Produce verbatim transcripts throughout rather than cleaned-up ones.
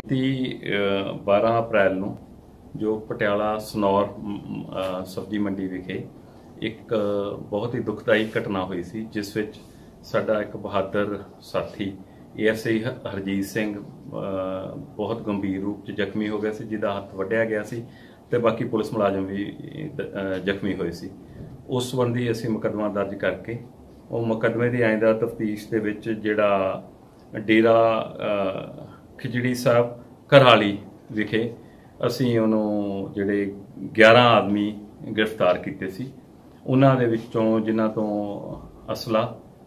ਤੀ ਬਾਰਾਂ ਅਪ੍ਰੈਲ ਨੂੰ ਜੋ ਪਟਿਆਲਾ ਸਨੌਰ ਅ, ਸਬਜ਼ੀ ਮੰਡੀ ਵਿਖੇ ਇੱਕ ਬਹੁਤ ਹੀ ਦੁਖਦਾਈ ਘਟਨਾ ਹੋਈ ਸੀ, ਜਿਸ ਵਿੱਚ ਸਾਡਾ ਇੱਕ ਬਹਾਦਰ ਸਾਥੀ ਏਐਸਆਈ ਹਰਜੀਤ ਸਿੰਘ ਅ, ਬਹੁਤ ਗੰਭੀਰ ਰੂਪ 'ਚ ਜ਼ਖਮੀ ਹੋ ਗਿਆ ਸੀ, ਜਿਹਦਾ ਹੱਥ ਵੱਢਿਆ ਗਿਆ ਸੀ ਤੇ ਬਾਕੀ ਪੁਲਿਸ ਮੁਲਾਜ਼ਮ ਵੀ ਅ, ਜ਼ਖਮੀ ਹੋਏ ਸੀ। ਉਸ ਸੰਬੰਧੀ ਅਸੀਂ ਮੁਕੱਦਮਾ ਦਰਜ ਕਰਕੇ ਉਹ ਮੁਕੱਦਮੇ ਦੀ ਆਇੰਦਾ ਤਫਤੀਸ਼ ਦੇ ਵਿੱਚ ਜਿਹੜਾ ਡੇਰਾ ਅ, ਖਿਜੜੀ ਸਾਹਿਬ ਕਰਹਾਲੀ ਵਿਖੇ ਅਸੀਂ ਉਹਨੂੰ ਜਿਹੜੇ ਗਿਆਰਾਂ ਆਦਮੀ ਗ੍ਰਿਫਤਾਰ ਕੀਤੇ ਸੀ। ਉਹਨਾਂ ਦੇ ਵਿੱਚੋਂ ਜਿਨ੍ਹਾਂ ਤੋਂ ਅਸਲਾ,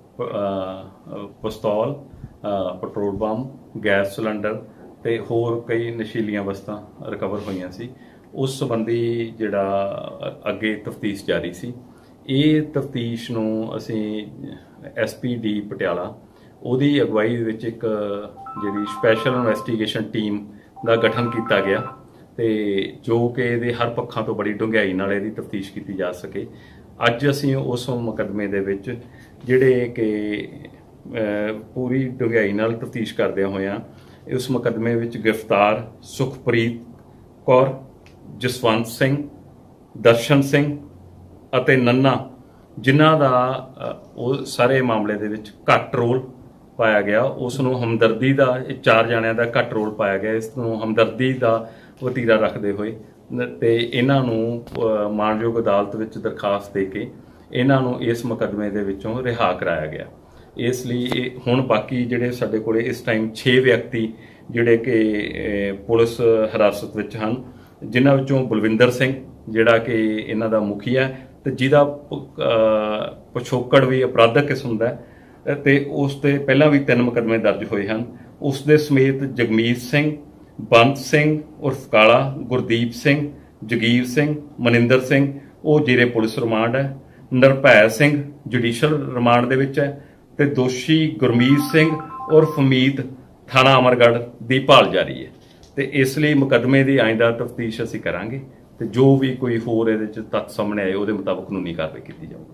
ਪਿਸਤੌਲ, ਪੈਟਰੋਲ ਬੰਬ, ਗੈਸ ਸਿਲੰਡਰ ਤੇ ਹੋਰ ਕਈ ਨਸ਼ੀਲੀਆਂ ਵਸਤਾਂ ਰਿਕਵਰ ਹੋਈਆਂ ਸੀ। ਉਸ ਸੰਬੰਧੀ ਜਿਹੜਾ ਅੱਗੇ ਤਫਤੀਸ਼ ਜਾਰੀ ਸੀ। ਇਹ ਤਫਤੀਸ਼ ਨੂੰ ਅਸੀਂ ਐਸਪੀ ਡੀ ਪਟਿਆਲਾ ਉਹਦੀ ਅਗਵਾਈ ਵਿੱਚ ਇੱਕ ਜਿਹੜੀ ਸਪੈਸ਼ਲ ਇਨਵੈਸਟੀਗੇਸ਼ਨ ਟੀਮ ਦਾ ਗਠਨ ਕੀਤਾ ਗਿਆ ਤੇ ਜੋ ਕਿ ਇਹਦੇ ਹਰ ਪੱਖਾਂ ਤੋਂ ਬੜੀ ਡੂੰਘਾਈ ਨਾਲ ਇਹਦੀ ਤਫਤੀਸ਼ ਕੀਤੀ ਜਾ ਸਕੇ। ਅੱਜ ਅਸੀਂ ਉਸ ਮੁਕੱਦਮੇ ਦੇ ਵਿੱਚ ਜਿਹੜੇ ਕਿ ਪੂਰੀ ਡੂੰਘਾਈ ਨਾਲ ਤਫਤੀਸ਼ ਕਰਦਿਆਂ ਹੋਇਆਂ ਉਸ ਮੁਕੱਦਮੇ ਵਿੱਚ ਗ੍ਰਿਫਤਾਰ ਸੁਖਪ੍ਰੀਤ ਕੌਰ, ਜਸਵੰਤ ਸਿੰਘ, ਦਰਸ਼ਨ ਸਿੰਘ ਅਤੇ ਨੰਨਾ, ਜਿਨ੍ਹਾਂ ਦਾ ਉਹ ਸਾਰੇ ਮਾਮਲੇ ਦੇ ਵਿੱਚ ਘੱਟ ਰੋਲ ਪਾਇਆ ਗਿਆ, ਉਸ ਨੂੰ ਹਮਦਰਦੀ ਦਾ, ਇਹ ਚਾਰ ਜਣਿਆਂ ਦਾ ਘੱਟ ਰੋਲ ਪਾਇਆ ਗਿਆ, ਇਸ ਨੂੰ ਹਮਦਰਦੀ ਦਾ ਵਤੀਰਾ ਰੱਖਦੇ ਹੋਏ ਤੇ ਇਹਨਾਂ ਨੂੰ ਮਾਣਯੋਗ ਅਦਾਲਤ ਵਿੱਚ ਦਰਖਾਸਤ ਦੇ ਕੇ ਇਹਨਾਂ ਨੂੰ ਇਸ ਮੁਕੱਦਮੇ ਦੇ ਵਿੱਚੋਂ ਰਿਹਾ ਕਰਾਇਆ ਗਿਆ। ਇਸ ਲਈ ਇਹ ਹੁਣ ਬਾਕੀ ਜਿਹੜੇ ਸਾਡੇ ਕੋਲੇ ਇਸ ਟਾਈਮ ਛੇ ਵਿਅਕਤੀ ਜਿਹੜੇ ਕਿ ਪੁਲਿਸ ਹਿਰਾਸਤ ਵਿੱਚ ਹਨ, ਜਿਨ੍ਹਾਂ ਵਿੱਚੋਂ ਬਲਵਿੰਦਰ ਸਿੰਘ ਜਿਹੜਾ ਕਿ ਇਹਨਾਂ ਦਾ ਮੁਖੀਆ ਤੇ ਜਿਹਦਾ ਪਿਛੋਕੜ ਵੀ ਅਪਰਾਧਕ ਕਿਸਮ ਦਾ ਤੇ ਉਸ ਤੇ ਪਹਿਲਾਂ ਵੀ ਤਿੰਨ ਮੁਕੱਦਮੇ ਦਰਜ ਹੋਏ ਹਨ। ਉਸ ਦੇ ਸਮੇਤ ਜਗਮੀਤ ਸਿੰਘ, ਬੰਤ ਸਿੰਘ ਉਰਫ ਕਾਲਾ, ਗੁਰਦੀਪ ਸਿੰਘ, ਜਗੀਰ ਸਿੰਘ, ਮਨਿੰਦਰ ਸਿੰਘ ਉਹ ਜੇਰੇ ਪੁਲਿਸ ਰਿਮਾਂਡ ਹੈ, ਨਿਰਭੈ ਸਿੰਘ ਜੁਡੀਸ਼ਲ ਰਿਮਾਂਡ ਦੇ ਵਿੱਚ ਹੈ ਤੇ ਦੋਸ਼ੀ ਗੁਰਮੀਤ ਸਿੰਘ ਉਰਫ ਮੀਤ ਥਾਣਾ ਅਮਰਗੜ੍ਹ ਦੀ ਭਾਲ ਜਾਰੀ ਹੈ। ਤੇ ਇਸ ਲਈ ਮੁਕੱਦਮੇ ਦੀ ਆਇੰਦਾ ਤਫਤੀਸ਼ ਅਸੀਂ ਕਰਾਂਗੇ ਤੇ ਜੋ ਵੀ ਕੋਈ ਹੋਰ ਇਹਦੇ ਚ ਤੱਥ ਸਾਹਮਣੇ ਆਏ ਉਹਦੇ ਮੁਤਾਬਕ ਕਾਨੂੰਨੀ ਕਾਰਵਾਈ ਕੀਤੀ ਜਾਊਗੀ।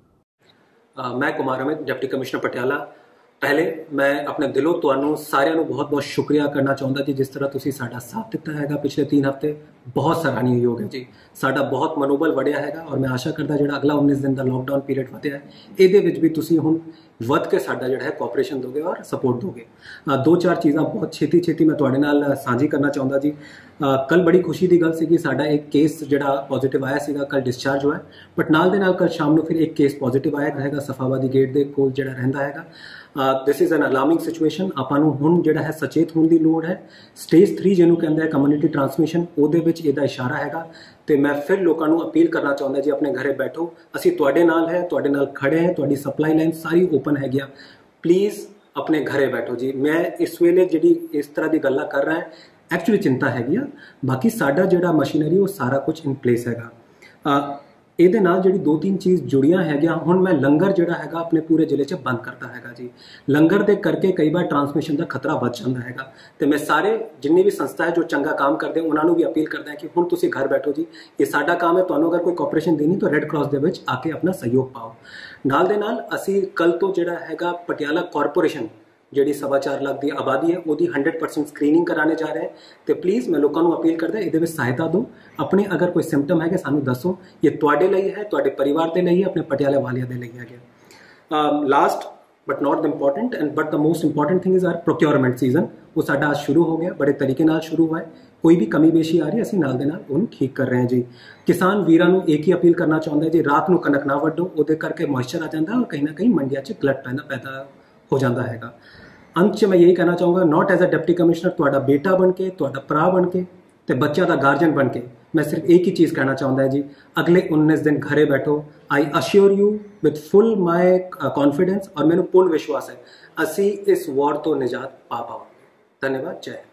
मैं कुमार अमित, डिप्टी कमिश्नर पटियाला। पहले मैं अपने दिलों तुहानू सारिਆਂ ਨੂੰ बहुत बहुत शुक्रिया करना चाहता जी, जिस तरह ਤੁਸੀਂ ਸਾਡਾ ਸਾਥ ਦਿੱਤਾ ਹੈਗਾ ਪਿਛਲੇ तीन हफ्ते, बहुत सराहनीययोग है जी। ਸਾਡਾ ਬਹੁਤ ਮਨੋਬਲ ਵਧਿਆ ਹੈਗਾ ਔਰ ਮੈਂ ਆਸ਼ਾ ਕਰਦਾ ਜਿਹੜਾ ਅਗਲਾ उन्नीस दिन ਦਾ ਲੋਕਡਾਊਨ ਪੀਰੀਅਡ ਵਧਿਆ ਹੈ ਇਹਦੇ ਵਿੱਚ ਵੀ ਤੁਸੀਂ ਹੁਣ ਵੱਧ ਕੇ ਸਾਡਾ ਜਿਹੜਾ ਹੈ ਕੋਆਪਰੇਸ਼ਨ ਦੋਗੇ ਔਰ ਸਪੋਰਟ ਦੋਗੇ। ਦੋ ਚਾਰ ਚੀਜ਼ਾਂ ਬਹੁਤ ਛੇਤੀ ਛੇਤੀ ਮੈਂ ਤੁਹਾਡੇ ਨਾਲ ਸਾਂਝੀ ਕਰਨਾ ਚਾਹੁੰਦਾ ਜੀ। ਕੱਲ ਬੜੀ ਖੁਸ਼ੀ ਦੀ ਗੱਲ ਸੀਗੀ, ਸਾਡਾ ਇੱਕ ਕੇਸ ਜਿਹੜਾ ਪੋਜ਼ਿਟਿਵ ਆਇਆ ਸੀਗਾ, ਕੱਲ ਡਿਸਚਾਰਜ ਹੋਇਆ, ਬਟ ਨਾਲ ਦੇ ਨਾਲ ਕੱਲ ਸ਼ਾਮ ਨੂੰ ਫਿਰ ਇੱਕ ਕੇਸ ਪੋਜ਼ਿਟਿਵ ਆਇਆ ਹੈਗਾ ਸਫਾਵਾਦੀ ਗੇਟ ਦੇ ਕੋਲ ਜਿਹੜਾ ਰਹਿੰਦਾ ਹੈਗਾ। This is an alarming situation. ਆਪਾਂ ਨੂੰ ਹੁਣ ਜਿਹੜਾ ਹੈ ਸਚੇਤ ਹੋਣ ਦੀ ਲੋੜ ਹੈ। ਸਟੇਜ ਥ੍ਰੀ ਜਿਹਨੂੰ ਕਹਿੰਦੇ ਆ ਕਮਿਊਨਿਟੀ ਟ੍ਰਾਂਸਮਿਸ਼ਨ, ਉਹਦੇ ਵਿੱਚ ਇਹਦਾ ਇਸ਼ਾਰਾ ਹੈਗਾ ਤੇ ਮੈਂ ਫਿਰ ਲੋਕਾਂ ਨੂੰ ਅਪੀਲ ਕਰਨਾ ਚਾਹੁੰਦਾ ਜੀ, ਆਪਣੇ ਘਰੇ ਬੈਠੋ, ਅਸੀਂ ਤੁਹਾਡੇ ਨਾਲ ਹੈ, ਤੁਹਾਡੇ ਨਾਲ ਖੜੇ ਹੈ, ਤੁਹਾਡੀ ਸਪਲਾਈ ਲਾਈਨ ਸਾਰੀ ਓਪਨ ਹੈਗੀ ਆ, ਪਲੀਜ਼ ਆਪਣੇ ਘਰੇ ਬੈਠੋ ਜੀ। ਮੈਂ ਇਸ ਵੇਲੇ ਜਿਹੜੀ ਇਸ ਤਰ੍ਹਾਂ ਦੀ ਗੱਲਾਂ ਕਰ ਰਿਹਾ ਐਕਚੁਅਲੀ ਚਿੰਤਾ ਹੈਗੀ ਆ, ਬਾਕੀ ਸਾਡਾ ਜਿਹੜਾ ਮਸ਼ੀਨਰੀ ਉਹ ਸਾਰਾ ਕੁਝ ਇਨ ਪਲੇਸ ਹੈਗਾ। ਇਹਦੇ ਨਾਲ ਜਿਹੜੀ ਦੋ ਤਿੰਨ ਚੀਜ਼ ਜੁੜੀਆਂ ਹੈਗੀਆਂ, ਹੁਣ ਮੈਂ ਲੰਗਰ ਜਿਹੜਾ ਹੈਗਾ ਆਪਣੇ ਪੂਰੇ ਜ਼ਿਲ੍ਹੇ 'ਚ ਬੰਦ ਕਰਤਾ ਹੈਗਾ ਜੀ। ਲੰਗਰ ਦੇ ਕਰਕੇ ਕਈ ਵਾਰ ਟਰਾਂਸਮਿਸ਼ਨ ਦਾ ਖਤਰਾ ਵੱਧ ਜਾਂਦਾ ਹੈਗਾ ਤੇ ਮੈਂ ਸਾਰੇ ਜਿੰਨੀ ਵੀ ਸੰਸਥਾ ਹੈ ਜੋ ਚੰਗਾ ਕੰਮ ਕਰਦੇ ਉਹਨਾਂ ਨੂੰ ਵੀ ਅਪੀਲ ਕਰਦਾ ਕਿ ਹੁਣ ਤੁਸੀਂ ਘਰ ਬੈਠੋ ਜੀ, ਇਹ ਸਾਡਾ ਕੰਮ ਹੈ। ਤੁਹਾਨੂੰ ਅਗਰ ਕੋਈ ਕੋਆਪਰੇਸ਼ਨ ਦੇਣੀ ਤਾਂ ਰੈੱਡ ਕਰਾਸ ਦੇ ਵਿੱਚ ਆ ਕੇ ਆਪਣਾ ਸਹਿਯੋਗ ਪਾਓ। ਨਾਲ ਦੇ ਨਾਲ ਅਸੀਂ ਕੱਲ ਤੋਂ ਜਿਹੜਾ ਹੈਗਾ ਪਟਿਆਲਾ ਕਾਰਪੋਰੇਸ਼ਨ ਜਿਹੜੀ ਸਵਾ ਚਾਰ ਲੱਖ ਦੀ ਆਬਾਦੀ ਹੈ ਉਹਦੀ हंड्रेड परसेंट ਸਕਰੀਨਿੰਗ ਕਰਾਣੇ ਜਾ ਰਹੇ ਤੇ ਪਲੀਜ਼ ਮੈਂ ਲੋਕਾਂ ਨੂੰ ਅਪੀਲ ਕਰਦਾ ਇਹਦੇ ਵਿੱਚ ਸਹਾਇਤਾ ਦਿਓ। ਆਪਣੇ ਅਗਰ ਕੋਈ ਸਿੰਪਟਮ ਹੈਗੇ ਸਾਨੂੰ ਦੱਸੋ, ਇਹ ਤੁਹਾਡੇ ਲਈ ਹੈ, ਤੁਹਾਡੇ ਪਰਿਵਾਰ ਦੇ ਲਈ ਹੈ, ਆਪਣੇ ਪਟਿਆਲਾ ਵਾਲਿਆਂ ਦੇ ਲਈ ਹੈਗੇ। Last but not the important and but the most important thing is our procurement season. ਉਹ ਸਾਡਾ ਅੱਜ ਸ਼ੁਰੂ ਹੋ ਗਿਆ, ਬੜੇ ਤਰੀਕੇ ਨਾਲ ਸ਼ੁਰੂ ਹੋਇਆ। ਕੋਈ ਵੀ ਕਮੀ ਬੇਸ਼ੀ ਆ ਰਹੀ ਅਸੀਂ ਨਾਲ ਦੇ ਨਾਲ ਉਹਨੂੰ ਠੀਕ ਕਰ ਰਹੇ ਹਾਂ ਜੀ। ਕਿਸਾਨ ਵੀਰਾਂ ਨੂੰ ਇੱਕ ਹੀ ਅਪੀਲ ਕਰਨਾ ਚਾਹੁੰਦਾ ਜੀ, ਰਾਤ ਨੂੰ ਕਣਕ ਨਾ ਵੱਢੋ, ਉਹਦੇ ਕਰਕੇ ਮੋਇਸਚਰ ਆ ਜਾਂਦਾ ਔਰ ਕहीं ਨਾ ਕहीं ਮੰਡੀਆਂ 'ਚ ਗਲਟ ਪੈਦਾ ਪੈਦਾ ਹੋ ਜਾਂਦਾ ਹੈਗਾ। अंत में मैं यही कहना चाहूँगा, not as a deputy commissioner ਤੁਹਾਡਾ बेटा बन के, ਤੁਹਾਡਾ ਭਰਾ बन के ਤੇ ਬੱਚਿਆਂ ਦਾ गार्जियन बन के मैं सिर्फ एक ही चीज़ कहना चाहता है जी, अगले उन्नीस दिन घरे बैठो। I assure you with full my confidence और मैंने पूर्ण विश्वास है असी इस वॉर तो निजात पा पाओ। धन्यवाद। जय।